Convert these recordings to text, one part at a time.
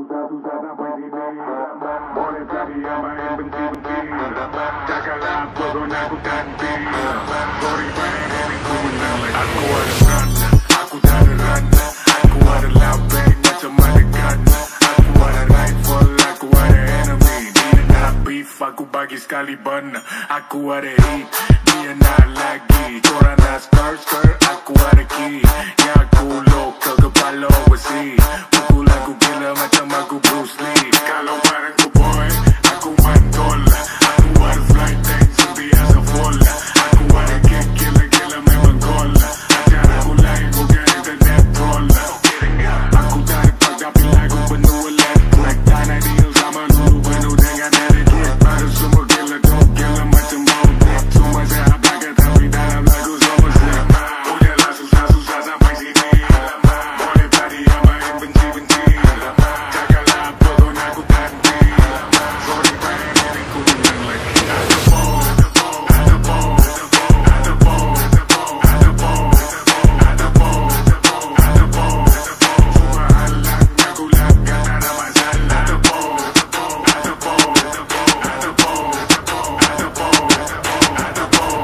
susah-susah sampai sini. Boleh cari apa yang benci-benci. Cakalah pokoknya aku ganti. Sorry pengen ini ku menang lagi. Aku ada run, aku tak ada run. Aku ada labeng macam ada gun. Aku ada rifle, aku ada enemy. Dia nak beef, aku bagi sekali ban. Aku ada heat, dia nak lagi. Korang nak skirt, aku ada key. Ya aku local, kepala besi. Pukul aku gila macam aku Bruce Lee. Kalau barangku boy, aku mantul. Aku ada flight tank, sentiasa full. Aku ada kick, gila-gila memang gol. Acara aku lain, bukan internet troll. Aku tak ada tapi lagu penuh elektrik. Tanah deal sama dulu penuh dengan etiquette. Baru semua gila, dog gila macam bautik. Semua saya pakai tapi dalam lagu semua siap. Udahlah susah-susah sampai sini. Boleh tadi apa yang benci-benci. Cakalah pokoknya aku ganti. Sorry pengen ini ku menang lagi. Ada ball, ada ball, ada ball, ada ball, ada ball, ada ball. Cuma halangnya aku lakukan ada masalah. Ada ball, ada ball, ada ball, ada ball, ada ball.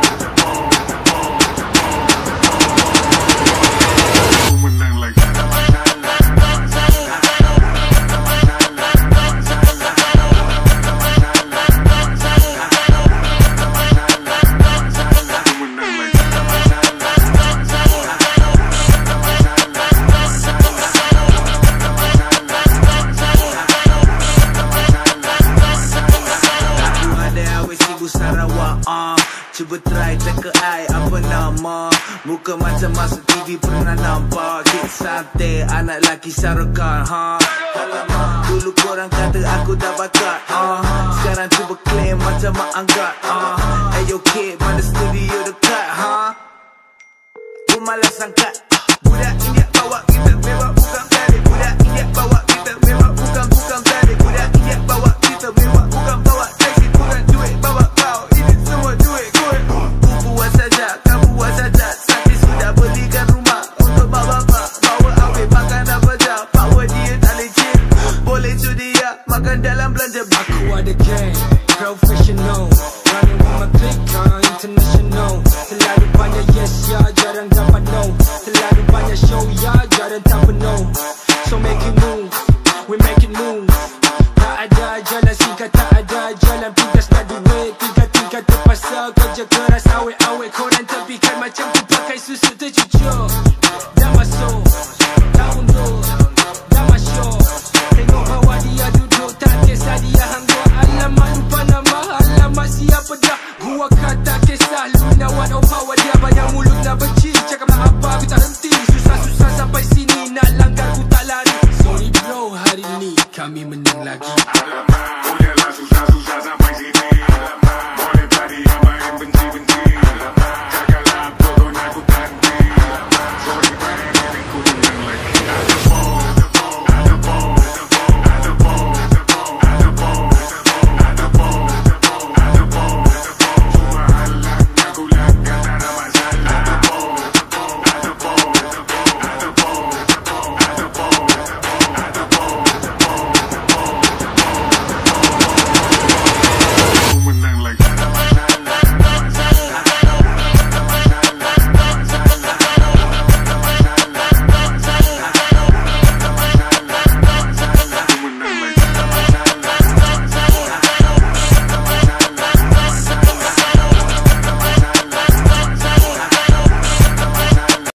Aku menang lagi. Ada masalah, ada masalah, ada masalah, ada masalah, ada masalah, ada masalah. Aku menang lagi. Ada masalah, ada masalah, ada Aku ada awet Sibu Sarawak, cuba try teka ai apa nama. Muka macam masuk TV pernah nampak. Kek santai anak lelaki Sarukan, Alamak, dulu korang kata aku dah bakat, sekarang cuba claim macam mak angkat, Ayo kek mana studio dekat, Pun malas angkat. Budak India bawa kita memang bukan balik. Budak India bawa kita memang bukan balik. Budak India bawa kita memang bukan bawa taxi. Bukan duit bawa kau, ini semua duit gue. Ku buat saja, kau buat saja. Sakit sudah belikan rumah untuk mak bapak. Bawa awet makan apa je. Power dia tak leceh. Boleh judi ya, makan dalam belanja. Aku ada gang, professional. Running with my clique, international. Terlalu banyak yes ya, jarang dapat no. Terlalu banyak show ya, jarang dapat no. So make it move, we make it move. Tak ada jalan singkat, tak ada jalan pintas, tak duit. Tiga-tiga terpaksa kerja keras, awet-awet korang tepikan macam ku pakai susu tercucuk. Dah masuk, dah undur, dah masyuk. Tengok bawah dia duduk, tak kisah dia hanggur. Alamak lupa nama, alamak siapa dah. Gua kata kisah lunawan, oh power dia banyak mulut nak benci. Cakap nak apa, aku tak henti. Susah-susah sampai sini, nak langgar ku tak lari. Sorry bro, hari ni kami menang lagi.